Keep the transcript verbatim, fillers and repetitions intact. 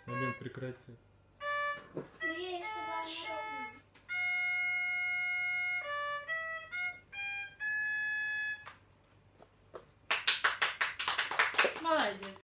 Ален, прекрати. Ну я и чтобы она ровно. Молодец.